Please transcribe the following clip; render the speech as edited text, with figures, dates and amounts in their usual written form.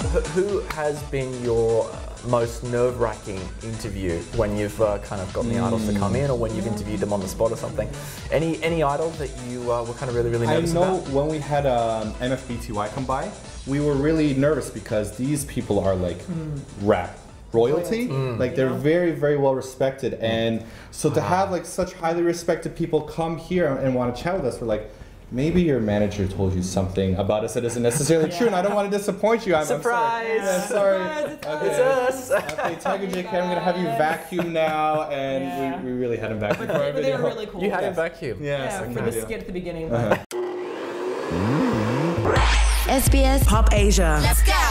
Who has been your most nerve-wracking interview when you've kind of gotten the idols to come in, or when you've interviewed them on the spot or something? Any idol that you were kind of really nervous about? I know when we had MFBTY come by, we were really nervous because these people are like rap royalty. Like they're very, very well respected, and so to have like such highly respected people come here and want to chat with us, we're like, maybe your manager told you something about us that isn't necessarily true, and I don't want to disappoint you. Surprise! I'm sorry. Surprise, it's us. Okay, Tiger JK, I'm gonna have you vacuum now, and we really had him vacuum for our But they video. were really cool. You had him vacuum. Yeah, for the skit at the beginning. SBS Pop Asia. Let's go.